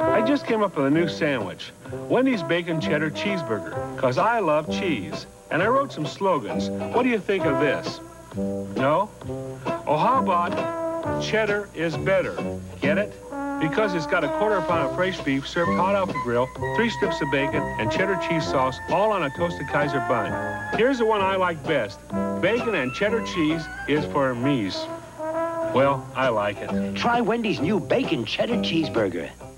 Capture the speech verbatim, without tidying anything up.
I just came up with a new sandwich, Wendy's Bacon Cheddar Cheeseburger, because I love cheese. And I wrote some slogans. What do you think of this? No? Oh, how about cheddar is better? Get it? Because it's got a quarter pound of fresh beef served hot off the grill, three strips of bacon, and cheddar cheese sauce, all on a toasted Kaiser bun. Here's the one I like best. Bacon and cheddar cheese is for me's. Well, I like it. Try Wendy's new Bacon Cheddar Cheeseburger.